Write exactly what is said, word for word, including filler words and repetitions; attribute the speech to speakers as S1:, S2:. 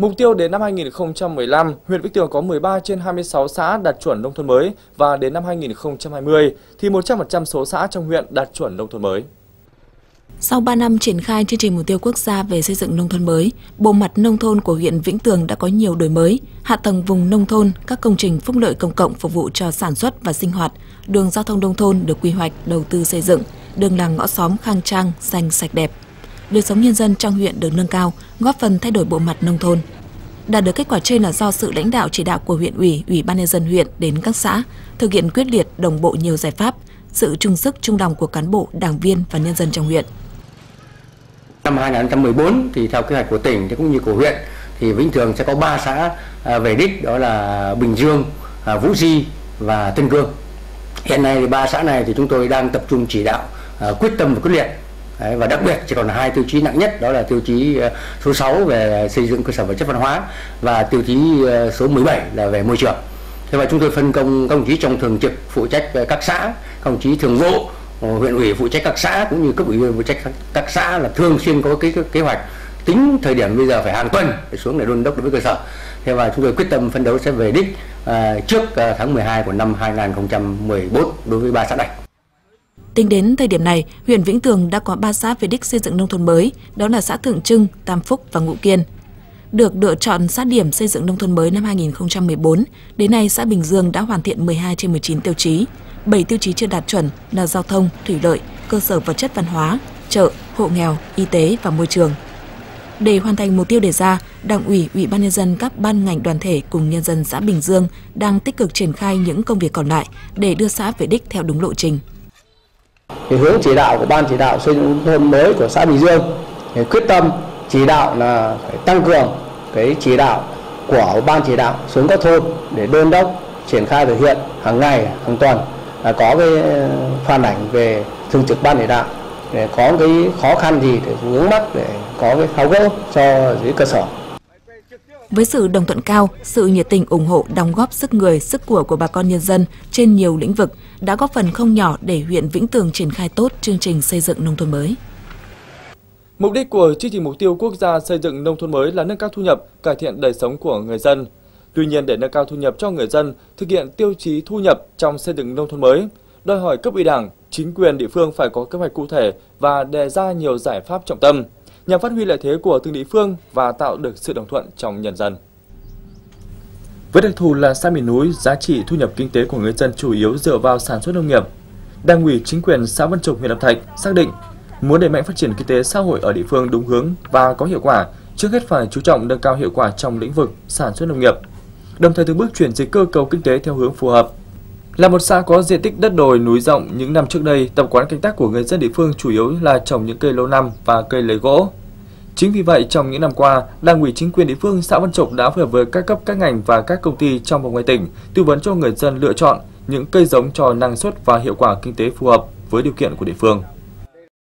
S1: Mục tiêu đến năm hai nghìn không trăm mười lăm, huyện Vĩnh Tường có mười ba trên hai mươi sáu xã đạt chuẩn nông thôn mới và đến năm hai nghìn không trăm hai mươi thì một trăm phần trăm số xã trong huyện đạt chuẩn nông thôn mới.
S2: Sau ba năm triển khai chương trình mục tiêu quốc gia về xây dựng nông thôn mới, bộ mặt nông thôn của huyện Vĩnh Tường đã có nhiều đổi mới. Hạ tầng vùng nông thôn, các công trình phúc lợi công cộng phục vụ cho sản xuất và sinh hoạt, đường giao thông nông thôn được quy hoạch, đầu tư xây dựng, đường làng ngõ xóm khang trang, xanh sạch đẹp. Đời sống nhân dân trong huyện được nâng cao, góp phần thay đổi bộ mặt nông thôn. Đạt được kết quả trên là do sự lãnh đạo chỉ đạo của huyện ủy, ủy ban nhân dân huyện đến các xã, thực hiện quyết liệt, đồng bộ nhiều giải pháp, sự chung sức chung lòng của cán bộ, đảng viên và nhân dân trong huyện.
S3: Năm hai nghìn không trăm mười bốn thì theo kế hoạch của tỉnh thì cũng như của huyện thì Vĩnh Tường sẽ có ba xã về đích, đó là Bình Dương, Vũ Di và Tân Cương. Hiện nay thì ba xã này thì chúng tôi đang tập trung chỉ đạo, quyết tâm và quyết liệt. Đấy, và đặc biệt chỉ còn là hai tiêu chí nặng nhất, đó là tiêu chí số sáu về xây dựng cơ sở vật chất văn hóa và tiêu chí số mười bảy là về môi trường. Thế và chúng tôi phân công các đồng chí trong thường trực phụ trách các xã, các đồng chí thường vụ huyện ủy phụ trách các xã cũng như cấp ủy viên phụ trách các xã là thường xuyên có cái, cái kế hoạch tính thời điểm bây giờ phải hàng tuần để xuống để đôn đốc đối với cơ sở. Thế và chúng tôi quyết tâm phấn đấu sẽ về đích à, trước à, tháng mười hai của năm hai nghìn không trăm mười bốn đối với ba xã này.
S2: Tính đến thời điểm này, huyện Vĩnh Tường đã có ba xã về đích xây dựng nông thôn mới, đó là xã Thượng Trưng, Tam Phúc và Ngũ Kiên. Được lựa chọn xã điểm xây dựng nông thôn mới năm hai nghìn không trăm mười bốn, đến nay xã Bình Dương đã hoàn thiện mười hai trên mười chín tiêu chí. bảy tiêu chí chưa đạt chuẩn là giao thông, thủy lợi, cơ sở vật chất văn hóa, chợ, hộ nghèo, y tế và môi trường. Để hoàn thành mục tiêu đề ra, Đảng ủy, Ủy ban nhân dân các ban ngành đoàn thể cùng nhân dân xã Bình Dương đang tích cực triển khai những công việc còn lại để đưa xã về đích theo đúng lộ trình.
S4: Cái hướng chỉ đạo của ban chỉ đạo xây dựng nông thôn mới của xã Bình Dương thì quyết tâm chỉ đạo là phải tăng cường cái chỉ đạo của ban chỉ đạo xuống các thôn để đôn đốc triển khai thực hiện hàng ngày, hàng tuần, là có cái phản ảnh về thường trực ban chỉ đạo để có cái khó khăn gì để vướng mắc để có cái tháo gỡ cho dưới cơ sở.
S2: Với sự đồng thuận cao, sự nhiệt tình ủng hộ, đóng góp sức người, sức của của bà con nhân dân trên nhiều lĩnh vực đã góp phần không nhỏ để huyện Vĩnh Tường triển khai tốt chương trình xây dựng nông thôn mới.
S1: Mục đích của chương trình mục tiêu quốc gia xây dựng nông thôn mới là nâng cao thu nhập, cải thiện đời sống của người dân. Tuy nhiên, để nâng cao thu nhập cho người dân, thực hiện tiêu chí thu nhập trong xây dựng nông thôn mới, đòi hỏi cấp ủy Đảng, chính quyền địa phương phải có kế hoạch cụ thể và đề ra nhiều giải pháp trọng tâm nhằm phát huy lợi thế của từng địa phương và tạo được sự đồng thuận trong nhân dân. Với đặc thù là xã miền núi, giá trị thu nhập kinh tế của người dân chủ yếu dựa vào sản xuất nông nghiệp. Đảng ủy chính quyền xã Vân Trục, huyện Lập Thạch xác định muốn đẩy mạnh phát triển kinh tế xã hội ở địa phương đúng hướng và có hiệu quả, trước hết phải chú trọng nâng cao hiệu quả trong lĩnh vực sản xuất nông nghiệp, đồng thời từng bước chuyển dịch cơ cấu kinh tế theo hướng phù hợp. Là một xã có diện tích đất đồi núi rộng, những năm trước đây, tập quán canh tác của người dân địa phương chủ yếu là trồng những cây lâu năm và cây lấy gỗ. Chính vì vậy, trong những năm qua, Đảng ủy chính quyền địa phương xã Vân Trục đã phối hợp với các cấp các ngành và các công ty trong và ngoài tỉnh tư vấn cho người dân lựa chọn những cây giống cho năng suất và hiệu quả kinh tế phù hợp với điều kiện của địa phương.